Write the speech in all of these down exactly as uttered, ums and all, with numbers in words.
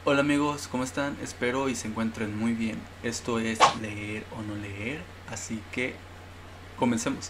Hola amigos, ¿cómo están? Espero y se encuentren muy bien. Esto es leer o no leer, así que comencemos.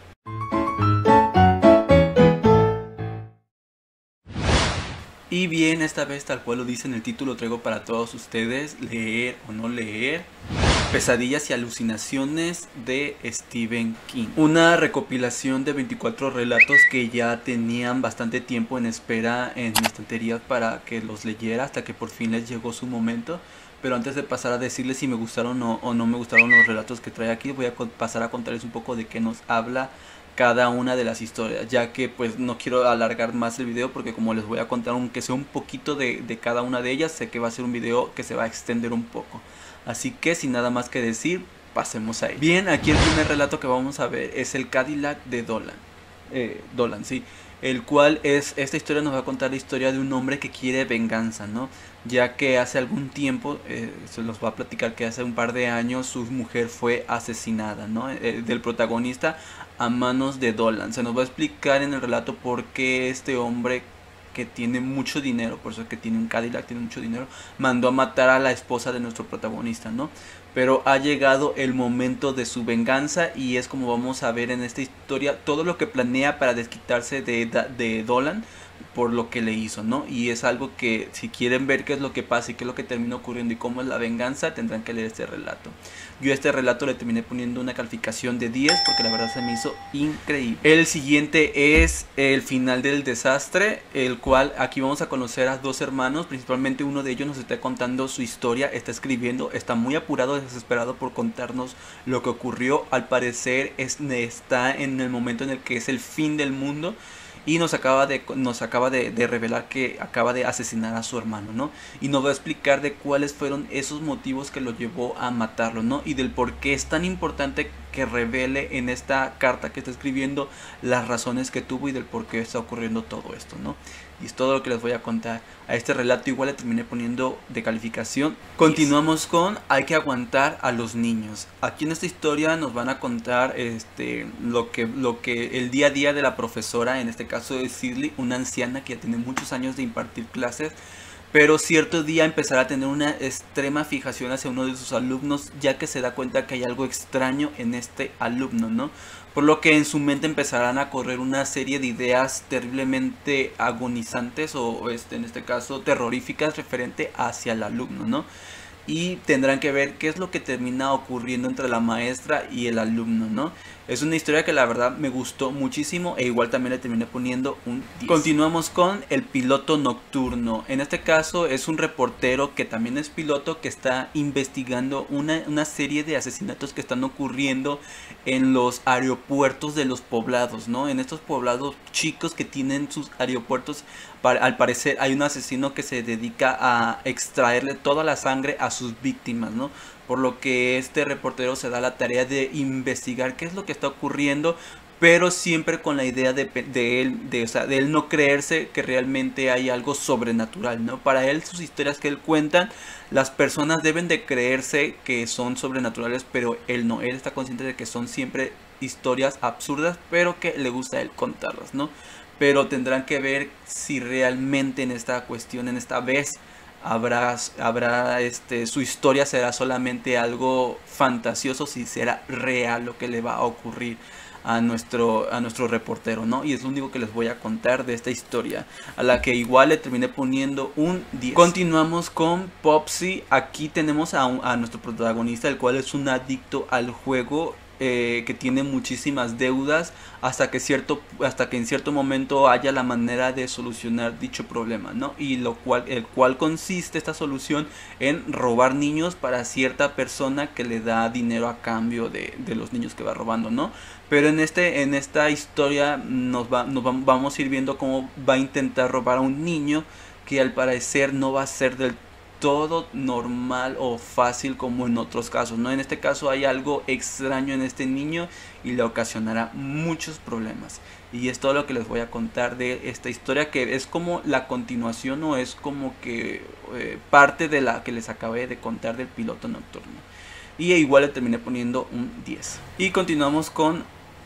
Y bien, esta vez tal cual lo dice en el título, traigo para todos ustedes leer o no leer, Pesadillas y alucinaciones de Stephen King. Una recopilación de veinticuatro relatos que ya tenían bastante tiempo en espera en mi estantería para que los leyera hasta que por fin les llegó su momento. Pero antes de pasar a decirles si me gustaron o, o no me gustaron los relatos que trae aquí, voy a pasar a contarles un poco de qué nos habla cada una de las historias, ya que pues no quiero alargar más el video porque como les voy a contar aunque sea un poquito de, de cada una de ellas, sé que va a ser un video que se va a extender un poco. Así que sin nada más que decir, pasemos ahí. Bien, aquí el primer relato que vamos a ver es el Cadillac de Dolan. Eh, Dolan, sí. El cual es, esta historia nos va a contar la historia de un hombre que quiere venganza, ¿no? Ya que hace algún tiempo, eh, se los va a platicar que hace un par de años su mujer fue asesinada, ¿no? Eh, del protagonista a manos de Dolan. Se nos va a explicar en el relato por qué este hombre que tiene mucho dinero, por eso que tiene un Cadillac, tiene mucho dinero, mandó a matar a la esposa de nuestro protagonista, ¿no? Pero ha llegado el momento de su venganza y es como vamos a ver en esta historia todo lo que planea para desquitarse de, de Dolan por lo que le hizo, ¿no? Y es algo que si quieren ver qué es lo que pasa y qué es lo que termina ocurriendo y cómo es la venganza, tendrán que leer este relato. Yo a este relato le terminé poniendo una calificación de diez porque la verdad se me hizo increíble. El siguiente es El final del desastre, el cual aquí vamos a conocer a dos hermanos, principalmente uno de ellos nos está contando su historia, está escribiendo, está muy apurado, desesperado por contarnos lo que ocurrió. Al parecer es, está en el momento en el que es el fin del mundo. Y nos acaba, de, nos acaba de, de revelar que acaba de asesinar a su hermano, ¿no? Y nos va a explicar de cuáles fueron esos motivos que lo llevó a matarlo, ¿no? Y del por qué es tan importante que revele en esta carta que está escribiendo las razones que tuvo y del por qué está ocurriendo todo esto, ¿no? Y es todo lo que les voy a contar. A este relato igual le terminé poniendo de calificación. Continuamos con Hay que aguantar a los niños. Aquí en esta historia nos van a contar este, lo, que, lo que el día a día de la profesora, en este caso de Sidley, una anciana que ya tiene muchos años de impartir clases, pero cierto día empezará a tener una extrema fijación hacia uno de sus alumnos, ya que se da cuenta que hay algo extraño en este alumno, ¿no? Por lo que en su mente empezarán a correr una serie de ideas terriblemente agonizantes o este, en este caso terroríficas referente hacia el alumno, ¿no? Y tendrán que ver qué es lo que termina ocurriendo entre la maestra y el alumno, ¿no? Es una historia que la verdad me gustó muchísimo e igual también le terminé poniendo un diez. Continuamos con El piloto nocturno. En este caso es un reportero que también es piloto que está investigando una, una serie de asesinatos que están ocurriendo en los aeropuertos de los poblados, ¿no? En estos poblados chicos que tienen sus aeropuertos, al parecer hay un asesino que se dedica a extraerle toda la sangre a sus víctimas, ¿no? Por lo que este reportero se da la tarea de investigar qué es lo que está ocurriendo, pero siempre con la idea de, de él, de, o sea, de él no creerse que realmente hay algo sobrenatural, ¿no? Para él, sus historias que él cuenta, las personas deben de creerse que son sobrenaturales, pero él no, él está consciente de que son siempre historias absurdas, pero que le gusta a él contarlas, ¿no? Pero tendrán que ver si realmente en esta cuestión, en esta vez, habrá, habrá este, su historia será solamente algo fantasioso, si será real lo que le va a ocurrir a nuestro, a nuestro reportero, ¿no? Y es lo único que les voy a contar de esta historia, a la que igual le terminé poniendo un diez. Continuamos con Popsy. Aquí tenemos a, un, a nuestro protagonista, el cual es un adicto al juego. Eh, que tiene muchísimas deudas hasta que cierto hasta que en cierto momento haya la manera de solucionar dicho problema, ¿no? Y lo cual el cual consiste esta solución en robar niños para cierta persona que le da dinero a cambio de, de los niños que va robando, ¿no? Pero en este en esta historia nos va, nos va, vamos a ir viendo cómo va a intentar robar a un niño que al parecer no va a ser del todo normal o fácil como en otros casos, ¿no? En este caso hay algo extraño en este niño y le ocasionará muchos problemas. Y es todo lo que les voy a contar de esta historia, que es como la continuación o es como que eh, parte de la que les acabé de contar del piloto nocturno. Y igual le terminé poniendo un diez. Y continuamos con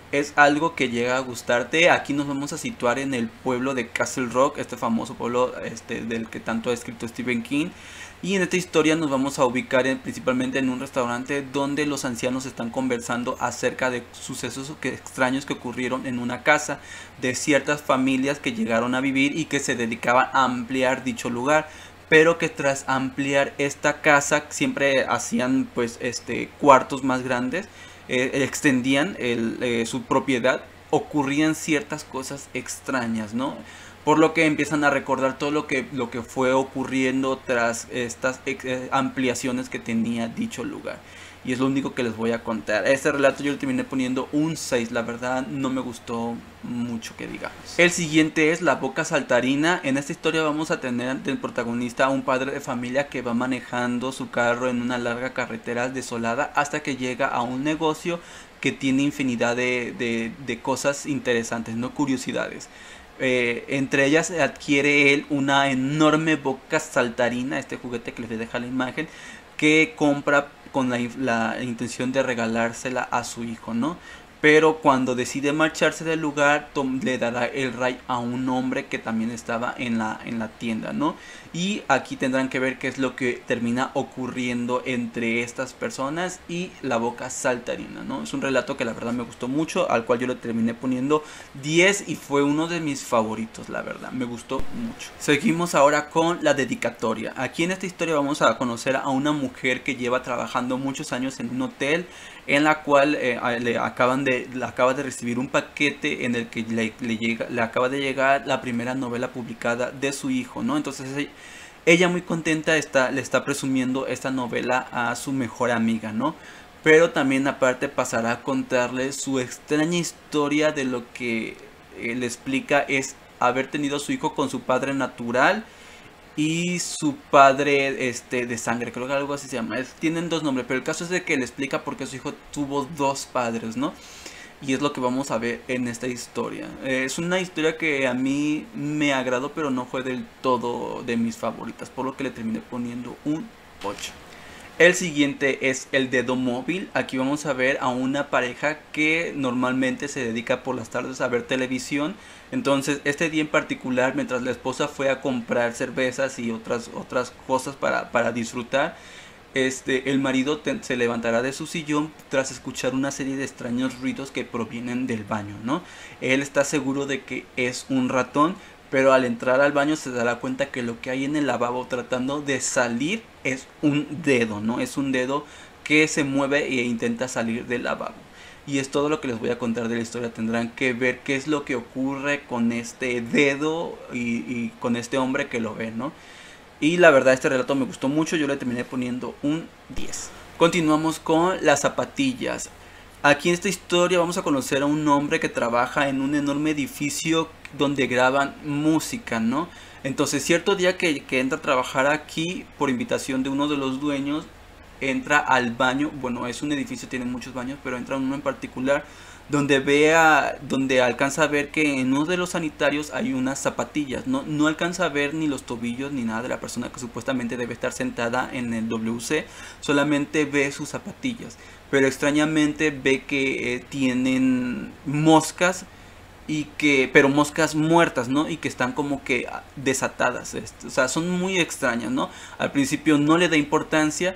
es algo que llega a gustarte. Aquí nos vamos a situar en el pueblo de Castle Rock, este famoso pueblo este, del que tanto ha escrito Stephen King. Y en esta historia nos vamos a ubicar en, principalmente en un restaurante donde los ancianos están conversando acerca de sucesos que, extraños que ocurrieron en una casa de ciertas familias que llegaron a vivir y que se dedicaban a ampliar dicho lugar, pero que tras ampliar esta casa siempre hacían pues este cuartos más grandes, eh, extendían el, eh, su propiedad, ocurrían ciertas cosas extrañas, ¿no? Por lo que empiezan a recordar todo lo que, lo que fue ocurriendo tras estas eh, ampliaciones que tenía dicho lugar. Y es lo único que les voy a contar. Este relato yo le terminé poniendo un seis. La verdad no me gustó mucho, que digamos. El siguiente es La Boca Saltarina. En esta historia vamos a tener del protagonista a un padre de familia que va manejando su carro en una larga carretera desolada hasta que llega a un negocio que tiene infinidad de, de, de cosas interesantes, no curiosidades. Eh, entre ellas adquiere él una enorme boca saltarina, este juguete que les voy a dejar la imagen, que compra con la, la intención de regalársela a su hijo, ¿no? Pero cuando decide marcharse del lugar, Tom le dará el ray a un hombre que también estaba en la, en la tienda, ¿no? Y aquí tendrán que ver qué es lo que termina ocurriendo entre estas personas y la boca saltarina, ¿no? Es un relato que la verdad me gustó mucho, al cual yo le terminé poniendo diez y fue uno de mis favoritos, la verdad, me gustó mucho. Seguimos ahora con la dedicatoria. Aquí en esta historia vamos a conocer a una mujer que lleva trabajando muchos años en un hotel, en la cual eh, le acaban de le acaba de recibir un paquete en el que le, le llega le acaba de llegar la primera novela publicada de su hijo, ¿no? Entonces ella muy contenta está le está presumiendo esta novela a su mejor amiga, ¿no? Pero también aparte pasará a contarle su extraña historia de lo que eh, le explica es haber tenido a su hijo con su padre natural y su padre este de sangre, creo que algo así se llama. Es, tienen dos nombres, pero el caso es de que le explica por qué su hijo tuvo dos padres, ¿no? Y es lo que vamos a ver en esta historia. Eh, es una historia que a mí me agradó, pero no fue del todo de mis favoritas, por lo que le terminé poniendo un ocho. El siguiente es El Dedo Móvil. Aquí vamos a ver a una pareja que normalmente se dedica por las tardes a ver televisión. Entonces este día en particular, mientras la esposa fue a comprar cervezas y otras, otras cosas para, para disfrutar, este, el marido te, se levantará de su sillón tras escuchar una serie de extraños ruidos que provienen del baño, ¿no? Él está seguro de que es un ratón, pero al entrar al baño se dará cuenta que lo que hay en el lavabo tratando de salir es un dedo, ¿no? Es un dedo que se mueve e intenta salir del lavabo. Y es todo lo que les voy a contar de la historia. Tendrán que ver qué es lo que ocurre con este dedo y, y con este hombre que lo ve, ¿no? Y la verdad este relato me gustó mucho, yo le terminé poniendo un diez. Continuamos con Las Zapatillas. Aquí en esta historia vamos a conocer a un hombre que trabaja en un enorme edificio donde graban música, ¿no? Entonces cierto día que, que entra a trabajar aquí por invitación de uno de los dueños, entra al baño. Bueno, es un edificio, tiene muchos baños, pero entra uno en particular donde vea, donde alcanza a ver que en uno de los sanitarios hay unas zapatillas. No, no alcanza a ver ni los tobillos ni nada de la persona que supuestamente debe estar sentada en el W C, solamente ve sus zapatillas, pero extrañamente ve que eh, tienen moscas y que, pero moscas muertas, ¿no? Y que están como que desatadas, o sea, son muy extrañas, ¿no? Al principio no le da importancia,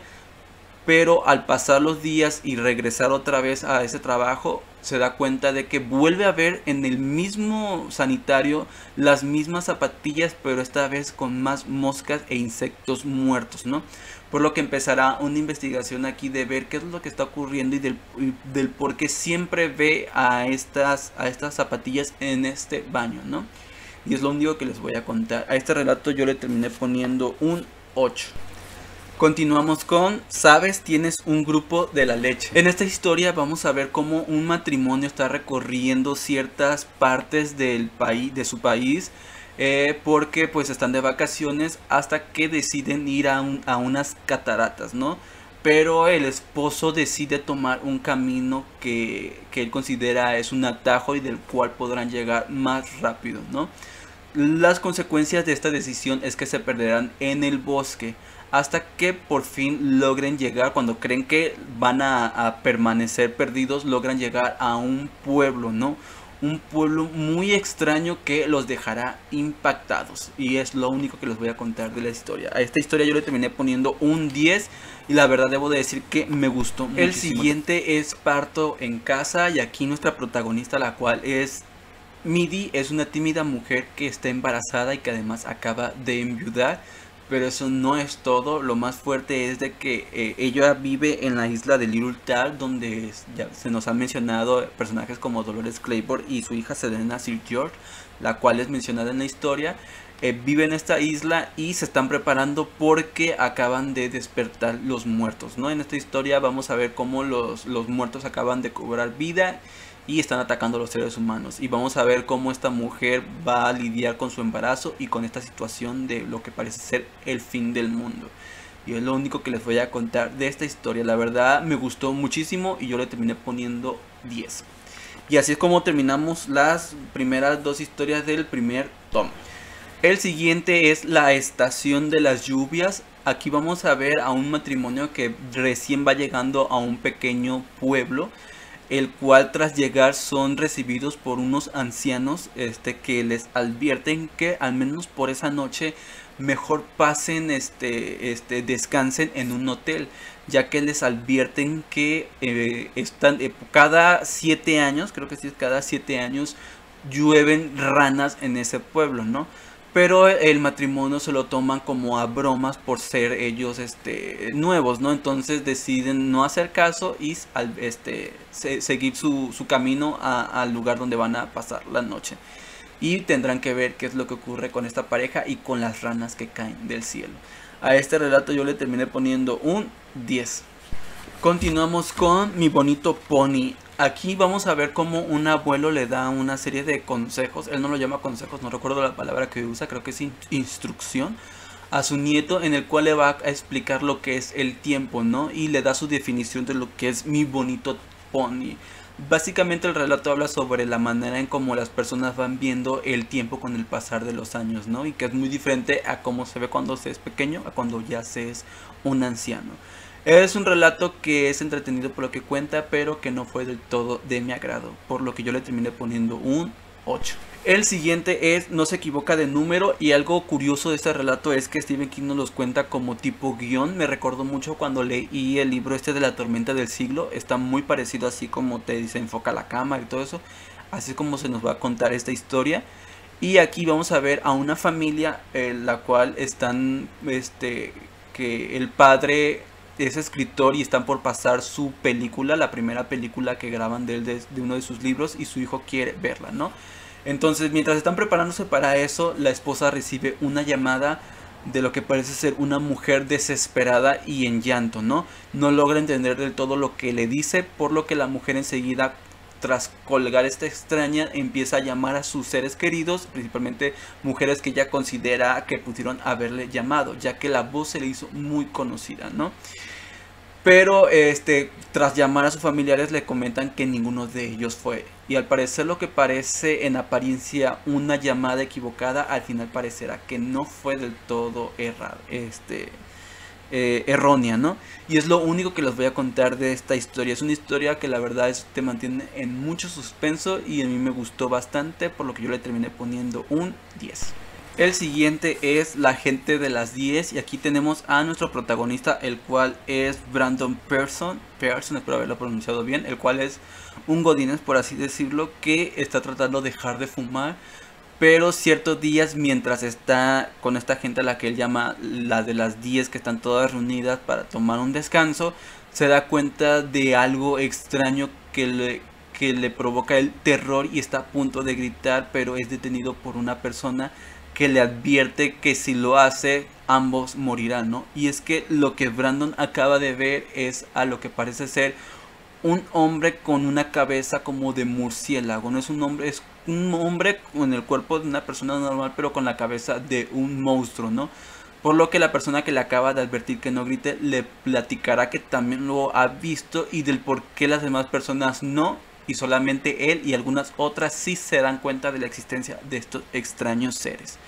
pero al pasar los días y regresar otra vez a ese trabajo, se da cuenta de que vuelve a ver en el mismo sanitario las mismas zapatillas, pero esta vez con más moscas e insectos muertos, ¿no? Por lo que empezará una investigación aquí de ver qué es lo que está ocurriendo y del, y del por qué siempre ve a estas, a estas zapatillas en este baño, ¿no? Y es lo único que les voy a contar. A este relato yo le terminé poniendo un ocho. Continuamos con ¿Sabes? Tienes un grupo de la leche. En esta historia vamos a ver cómo un matrimonio está recorriendo ciertas partes del país, de su país, eh, porque pues están de vacaciones hasta que deciden ir a, un, a unas cataratas, ¿no? Pero el esposo decide tomar un camino que, que él considera es un atajo y del cual podrán llegar más rápido, ¿no? Las consecuencias de esta decisión es que se perderán en el bosque. hasta que por fin logren llegar, cuando creen que van a, a permanecer perdidos, logran llegar a un pueblo, ¿no? Un pueblo muy extraño que los dejará impactados. Y es lo único que les voy a contar de la historia. A esta historia yo le terminé poniendo un diez. Y la verdad debo de decir que me gustó muchísimo. El siguiente es Parto en Casa. Y aquí nuestra protagonista, la cual es Midi, es una tímida mujer que está embarazada y que además acaba de enviudar. Pero eso no es todo. Lo más fuerte es de que eh, ella vive en la isla de Little Tal, donde es, ya se nos han mencionado personajes como Dolores Claiborne y su hija Selena Sir George, la cual es mencionada en la historia. Eh, vive en esta isla y se están preparando porque acaban de despertar los muertos, ¿no? En esta historia vamos a ver cómo los, los muertos acaban de cobrar vida y están atacando a los seres humanos, y vamos a ver cómo esta mujer va a lidiar con su embarazo y con esta situación de lo que parece ser el fin del mundo. Y es lo único que les voy a contar de esta historia. La verdad me gustó muchísimo y yo le terminé poniendo diez. Y así es como terminamos las primeras dos historias del primer tomo. El siguiente es La Estación de las Lluvias. Aquí vamos a ver a un matrimonio que recién va llegando a un pequeño pueblo, el cual tras llegar son recibidos por unos ancianos este, que les advierten que al menos por esa noche mejor pasen, este, este, descansen en un hotel, ya que les advierten que eh, están, eh, cada siete años, creo que sí es cada siete años, llueven ranas en ese pueblo, ¿no? Pero el matrimonio se lo toman como a bromas por ser ellos este, nuevos, ¿no? Entonces deciden no hacer caso y al, este, se, seguir su, su camino a, al lugar donde van a pasar la noche. Y tendrán que ver qué es lo que ocurre con esta pareja y con las ranas que caen del cielo. A este relato yo le terminé poniendo un diez. Continuamos con Mi Bonito Pony. Aquí vamos a ver cómo un abuelo le da una serie de consejos. Él no lo llama consejos, no recuerdo la palabra que usa, creo que es instrucción, a su nieto, en el cual le va a explicar lo que es el tiempo, ¿no? Y le da su definición de lo que es Mi Bonito Pony. Básicamente el relato habla sobre la manera en cómo las personas van viendo el tiempo con el pasar de los años, ¿no? Y que es muy diferente a cómo se ve cuando se es pequeño a cuando ya se es un anciano. Es un relato que es entretenido por lo que cuenta, pero que no fue del todo de mi agrado, por lo que yo le terminé poniendo un ocho. El siguiente es No se equivoca de número, y algo curioso de este relato es que Stephen King nos los cuenta como tipo guión. Me recordó mucho cuando leí el libro este de La Tormenta del Siglo. Está muy parecido, así como te dice enfoca la cámara y todo eso. Así es como se nos va a contar esta historia. Y aquí vamos a ver a una familia en la cual están, este, que el padre es escritor y están por pasar su película, la primera película que graban de él, de, de uno de sus libros, y su hijo quiere verla, ¿no? Entonces, mientras están preparándose para eso, la esposa recibe una llamada de lo que parece ser una mujer desesperada y en llanto, ¿no? No logra entender del todo lo que le dice, por lo que la mujer enseguida, tras colgar esta extraña, empieza a llamar a sus seres queridos, principalmente mujeres que ella considera que pudieron haberle llamado, ya que la voz se le hizo muy conocida, ¿no? Pero este, tras llamar a sus familiares le comentan que ninguno de ellos fue. Y al parecer lo que parece en apariencia una llamada equivocada, al final parecerá que no fue del todo errado, este... Eh, errónea, ¿no? Y es lo único que les voy a contar de esta historia. Es una historia que la verdad es, te mantiene en mucho suspenso y a mí me gustó bastante, por lo que yo le terminé poniendo un diez. El siguiente es La Gente de las diez, y aquí tenemos a nuestro protagonista, el cual es Brandon Pearson, Pearson, espero haberlo pronunciado bien, el cual es un godínez, por así decirlo, que está tratando de dejar de fumar. Pero ciertos días, mientras está con esta gente a la que él llama la de las diez, que están todas reunidas para tomar un descanso, se da cuenta de algo extraño que le, que le provoca el terror y está a punto de gritar, pero es detenido por una persona que le advierte que si lo hace, ambos morirán, ¿no? Y es que lo que Brandon acaba de ver es a lo que parece ser un hombre con una cabeza como de murciélago. No es un hombre, es un hombre con el cuerpo de una persona normal, pero con la cabeza de un monstruo, ¿no? Por lo que la persona que le acaba de advertir que no grite le platicará que también lo ha visto y del por qué las demás personas no, y solamente él y algunas otras sí se dan cuenta de la existencia de estos extraños seres.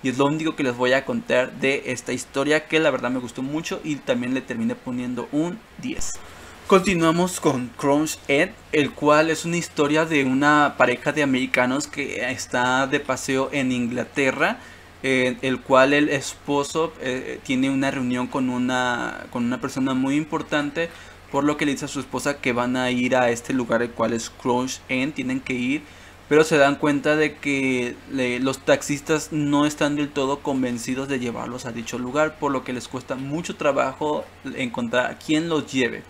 y es lo único que les voy a contar de esta historia, que la verdad me gustó mucho y también le terminé poniendo un diez. Continuamos con Crown's End, el cual es una historia de una pareja de americanos que está de paseo en Inglaterra, eh, el cual el esposo eh, tiene una reunión con una, con una persona muy importante, por lo que le dice a su esposa que van a ir a este lugar, el cual es Crown's End, tienen que ir, pero se dan cuenta de que le, los taxistas no están del todo convencidos de llevarlos a dicho lugar, por lo que les cuesta mucho trabajo encontrar a quien los lleve.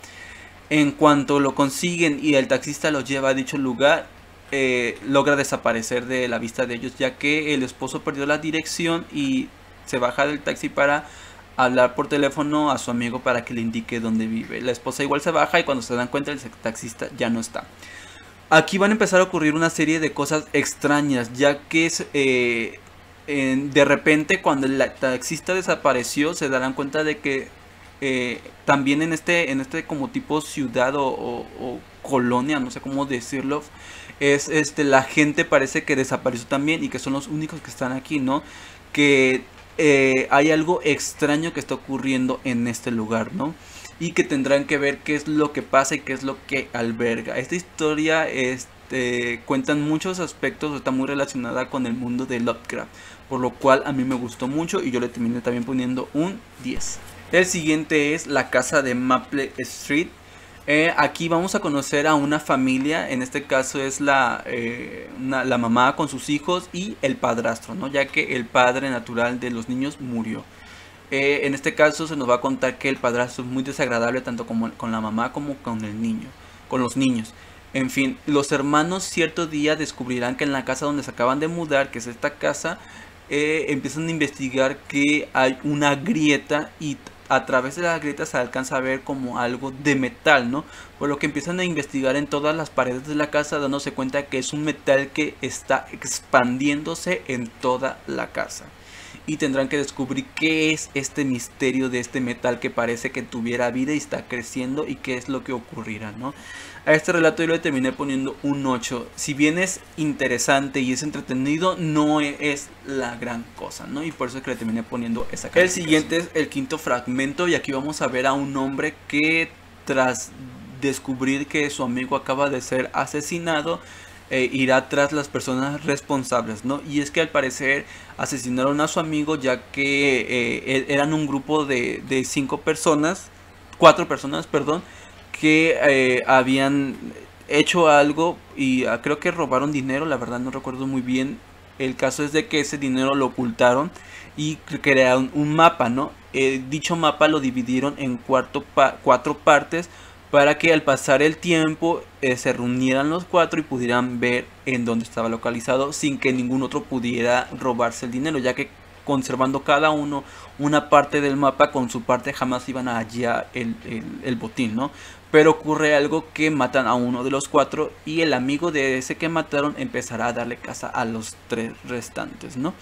En cuanto lo consiguen y el taxista los lleva a dicho lugar, eh, logra desaparecer de la vista de ellos, ya que el esposo perdió la dirección y se baja del taxi para hablar por teléfono a su amigo para que le indique dónde vive. La esposa igual se baja y cuando se dan cuenta el taxista ya no está. Aquí van a empezar a ocurrir una serie de cosas extrañas, ya que es, eh, en, de repente cuando el taxista desapareció se darán cuenta de que Eh, también en este en este como tipo ciudad o, o, o colonia, no sé cómo decirlo, es este la gente parece que desapareció también y que son los únicos que están aquí, ¿no? Que eh, hay algo extraño que está ocurriendo en este lugar, ¿no? Y que tendrán que ver qué es lo que pasa y qué es lo que alberga. Esta historia este, cuentan muchos aspectos, está muy relacionada con el mundo de Lovecraft, por lo cual a mí me gustó mucho y yo le terminé también poniendo un diez. El siguiente es La Casa de Maple Street. Eh, aquí vamos a conocer a una familia, en este caso es la, eh, una, la mamá con sus hijos y el padrastro, ¿no? Ya que el padre natural de los niños murió. Eh, en este caso se nos va a contar que el padrastro es muy desagradable tanto como con la mamá como con el niño, con los niños. En fin, los hermanos cierto día descubrirán que en la casa donde se acaban de mudar, que es esta casa, eh, empiezan a investigar que hay una grieta y a través de la grieta se alcanza a ver como algo de metal, ¿no? Por lo que empiezan a investigar en todas las paredes de la casa, dándose cuenta que es un metal que está expandiéndose en toda la casa. Y tendrán que descubrir qué es este misterio de este metal que parece que tuviera vida y está creciendo y qué es lo que ocurrirá, ¿no? A este relato yo le terminé poniendo un ocho. Si bien es interesante y es entretenido, no es la gran cosa, ¿no? Y por eso es que le terminé poniendo esa calificación. El siguiente es el quinto fragmento y aquí vamos a ver a un hombre que tras descubrir que su amigo acaba de ser asesinado, Eh, irá tras las personas responsables, ¿no? Y es que al parecer asesinaron a su amigo, ya que eh, eran un grupo de, de cinco personas, cuatro personas, perdón, que eh, habían hecho algo y uh, creo que robaron dinero, la verdad no recuerdo muy bien. El caso es de que ese dinero lo ocultaron y crearon un mapa, ¿no? Eh, dicho mapa lo dividieron en cuatro, pa cuatro partes, para que al pasar el tiempo eh, se reunieran los cuatro y pudieran ver en dónde estaba localizado sin que ningún otro pudiera robarse el dinero, ya que conservando cada uno una parte del mapa, con su parte jamás iban a hallar el, el, el botín, ¿no? Pero ocurre algo que matan a uno de los cuatro y el amigo de ese que mataron empezará a darle caza a los tres restantes, ¿no?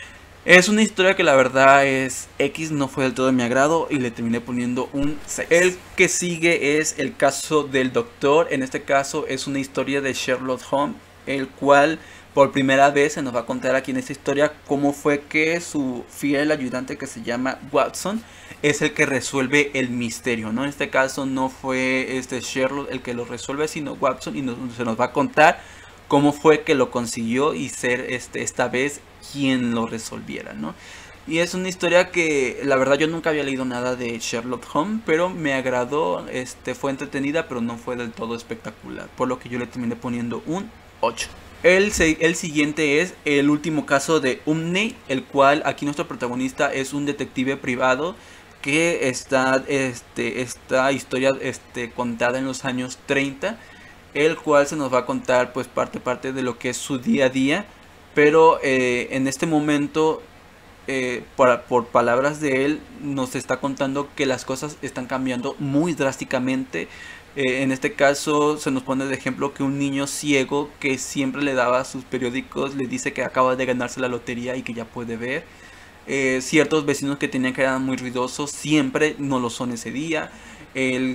Es una historia que la verdad es X, no fue del todo de mi agrado y le terminé poniendo un seis. El que sigue es el caso del doctor. En este caso es una historia de Sherlock Holmes, el cual por primera vez se nos va a contar aquí en esta historia cómo fue que su fiel ayudante, que se llama Watson, es el que resuelve el misterio, ¿no? En este caso no fue este Sherlock el que lo resuelve, sino Watson, y nos, se nos va a contar cómo fue que lo consiguió y ser este, esta vez quien lo resolviera, ¿no? Y es una historia que la verdad yo nunca había leído nada de Sherlock Holmes, pero me agradó, este, fue entretenida, pero no fue del todo espectacular, por lo que yo le terminé poniendo un ocho. El, el siguiente es el último caso de Umney, el cual aquí nuestro protagonista es un detective privado que está, este, esta historia este, contada en los años treinta, el cual se nos va a contar pues parte parte de lo que es su día a día, pero eh, en este momento eh, por, por palabras de él nos está contando que las cosas están cambiando muy drásticamente. Eh, en este caso se nos pone de ejemplo que un niño ciego que siempre le daba sus periódicos le dice que acaba de ganarse la lotería y que ya puede ver. Eh, ciertos vecinos que tenían que eran muy ruidosos siempre no lo son ese día. El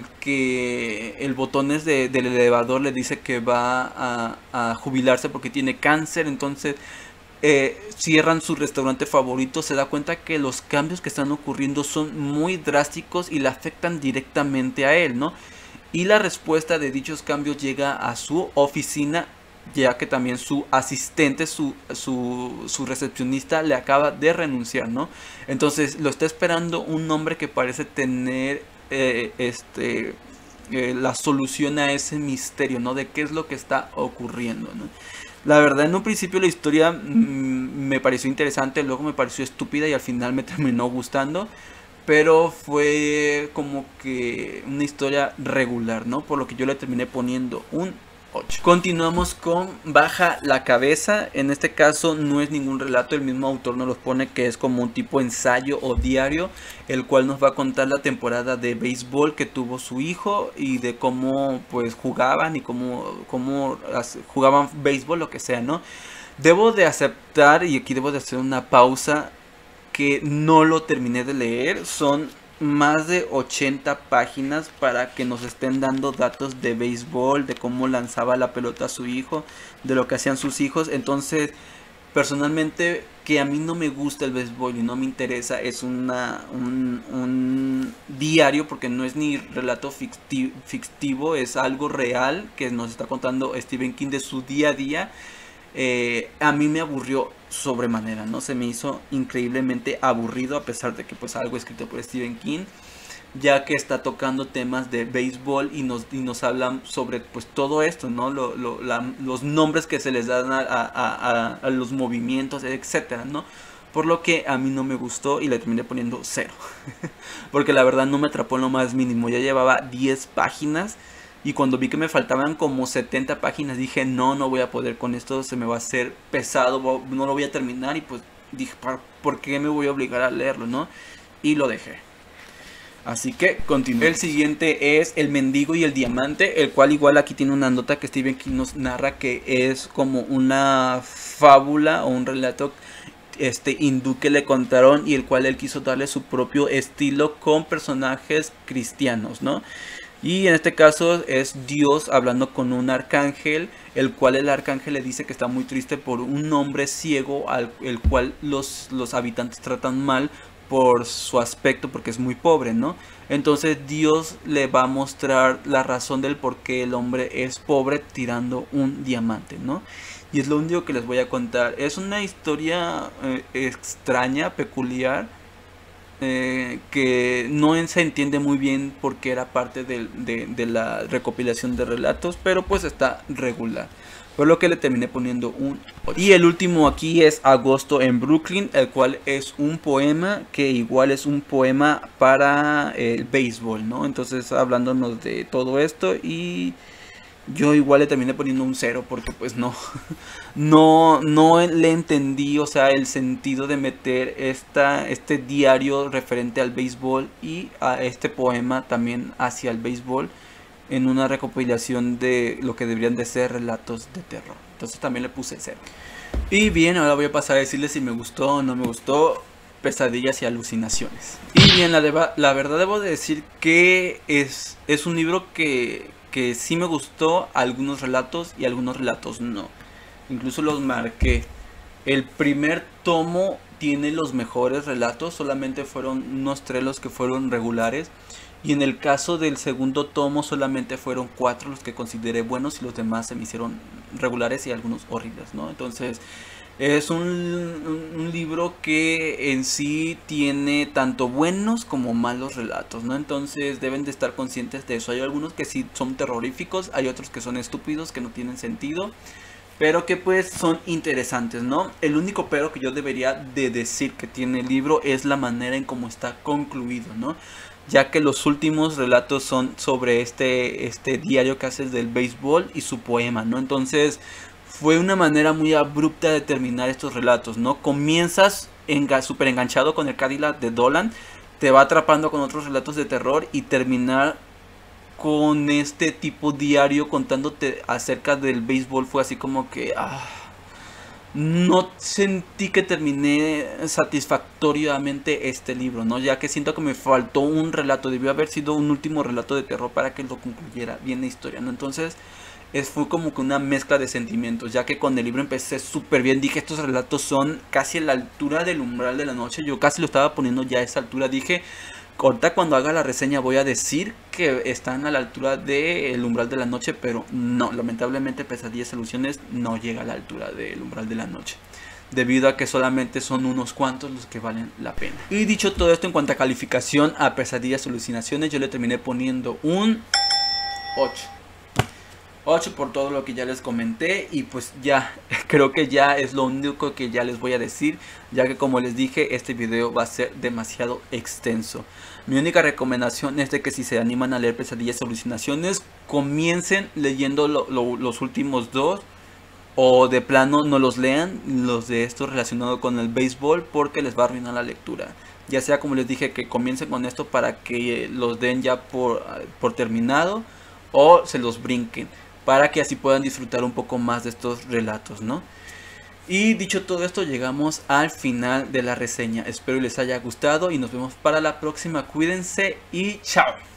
que el botones de, del elevador le dice que va a, a jubilarse porque tiene cáncer. Entonces eh, cierran su restaurante favorito, se da cuenta que los cambios que están ocurriendo son muy drásticos y le afectan directamente a él, ¿no? Y la respuesta de dichos cambios llega a su oficina, ya que también su asistente, su, su, su recepcionista le acaba de renunciar, ¿no? Entonces lo está esperando un hombre que parece tener eh, este, eh, la solución a ese misterio, ¿no? De qué es lo que está ocurriendo, ¿no? La verdad, en un principio la historia mmm, me pareció interesante, luego me pareció estúpida y al final me terminó gustando. Pero fue como que una historia regular, ¿no? Por lo que yo le terminé poniendo un ocho. Continuamos con Baja la Cabeza. En este caso no es ningún relato, el mismo autor nos los pone que es como un tipo ensayo o diario, el cual nos va a contar la temporada de béisbol que tuvo su hijo y de cómo pues jugaban y cómo, cómo jugaban béisbol, lo que sea, ¿no? Debo de aceptar, y aquí debo de hacer una pausa, que no lo terminé de leer. Son más de ochenta páginas para que nos estén dando datos de béisbol, de cómo lanzaba la pelota a su hijo, de lo que hacían sus hijos. Entonces, personalmente, que a mí no me gusta el béisbol y no me interesa, es una, un, un diario, porque no es ni relato fictivo, fictivo, es algo real que nos está contando Stephen King de su día a día. Eh, a mí me aburrió sobremanera, ¿no? Se me hizo increíblemente aburrido, a pesar de que pues algo escrito por Stephen King, ya que está tocando temas de béisbol y nos, y nos hablan sobre pues todo esto, ¿no? Lo, lo, la, los nombres que se les dan a, a, a, a los movimientos, etcétera, ¿no? Por lo que a mí no me gustó y le terminé poniendo cero. Porque la verdad no me atrapó en lo más mínimo. Ya llevaba diez páginas. Y cuando vi que me faltaban como setenta páginas, dije, no, no voy a poder con esto, se me va a hacer pesado, no lo voy a terminar. Y pues dije, ¿por qué me voy a obligar a leerlo, no? Y lo dejé. Así que continúo. El siguiente es El Mendigo y el Diamante, el cual igual aquí tiene una nota que Stephen King nos narra que es como una fábula o un relato este hindú que le contaron y el cual él quiso darle su propio estilo con personajes cristianos, ¿no? Y en este caso es Dios hablando con un arcángel, el cual el arcángel le dice que está muy triste por un hombre ciego al el cual los, los habitantes tratan mal por su aspecto, porque es muy pobre, ¿no? Entonces Dios le va a mostrar la razón del por qué el hombre es pobre tirando un diamante, ¿no? Y es lo único que les voy a contar. Es una historia eh, extraña, peculiar. Eh, que no se entiende muy bien porque era parte de, de, de la recopilación de relatos, pero pues está regular, por lo que le terminé poniendo un ocho. Y el último aquí es Agosto en Brooklyn, el cual es un poema que igual es un poema para el béisbol, ¿no? Entonces hablándonos de todo esto, y yo igual le terminé poniendo un cero porque pues no, no, no le entendí, o sea, el sentido de meter esta, este diario referente al béisbol y a este poema también hacia el béisbol en una recopilación de lo que deberían de ser relatos de terror. Entonces también le puse cero. Y bien, ahora voy a pasar a decirles si me gustó o no me gustó Pesadillas y Alucinaciones. Y bien, la, deba, la verdad debo de decir que es, es un libro que... que sí me gustó algunos relatos y algunos relatos no. Incluso los marqué. El primer tomo tiene los mejores relatos, solamente fueron unos tres los que fueron regulares. Y en el caso del segundo tomo solamente fueron cuatro los que consideré buenos y los demás se me hicieron regulares y algunos horribles, ¿no? Entonces es un, un, un libro que en sí tiene tanto buenos como malos relatos, ¿no? Entonces deben de estar conscientes de eso. Hay algunos que sí son terroríficos, hay otros que son estúpidos, que no tienen sentido, pero que pues son interesantes, ¿no? El único pero que yo debería de decir que tiene el libro es la manera en cómo está concluido, ¿no? Ya que los últimos relatos son sobre este, este diario que haces del béisbol y su poema, ¿no? Entonces fue una manera muy abrupta de terminar estos relatos, ¿no? Comienzas enga súper enganchado con el Cadillac de Dolan, te va atrapando con otros relatos de terror y terminar con este tipo diario contándote acerca del béisbol fue así como que... Ah, no sentí que terminé satisfactoriamente este libro, ¿no? Ya que siento que me faltó un relato, debió haber sido un último relato de terror para que lo concluyera bien la historia, ¿no? Entonces... es, fue como que una mezcla de sentimientos, ya que con el libro empecé súper bien. Dije, estos relatos son casi a la altura del umbral de la noche. Yo casi lo estaba poniendo ya a esa altura. Dije, ahorita cuando haga la reseña voy a decir que están a la altura del umbral de la noche, pero no, lamentablemente Pesadillas y Alusiones no llega a la altura del umbral de la noche, debido a que solamente son unos cuantos los que valen la pena. Y dicho todo esto, en cuanto a calificación a Pesadillas y Alucinaciones, yo le terminé poniendo un ocho. ocho por todo lo que ya les comenté. Y pues ya, creo que ya es lo único que ya les voy a decir, ya que como les dije, este video va a ser demasiado extenso. Mi única recomendación es de que si se animan a leer Pesadillas y Alucinaciones, comiencen leyendo lo, lo, los últimos dos, o de plano no los lean, los de estos relacionados con el béisbol, porque les va a arruinar la lectura. Ya sea, como les dije, que comiencen con esto para que los den ya por, por terminado, o se los brinquen, para que así puedan disfrutar un poco más de estos relatos, ¿no? Y dicho todo esto, llegamos al final de la reseña. Espero les haya gustado y nos vemos para la próxima. Cuídense y chao.